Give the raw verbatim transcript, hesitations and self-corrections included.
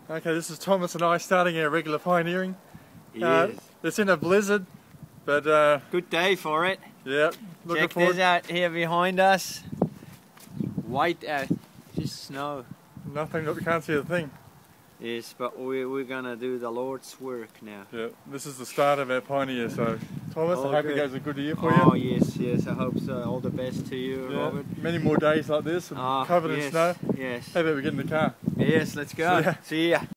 Okay, this is Thomas and I starting our regular pioneering. He Uh, is. it's in a blizzard, but uh, Good day for it. yeah, looking Check forward. this out here behind us. White out, just snow. Nothing, we can't see a thing. Yes, but we, we're gonna do the Lord's work now. Yeah, this is the start of our pioneer. So, Thomas, Oh, I hope good. it goes a good year for Oh you. yes, yes, I hope so. All the best to you, Yeah, Robert. many more days like this, and Ah, covered yes, in snow. Yes. How about we get in the car? Yes, let's go. See ya. See ya.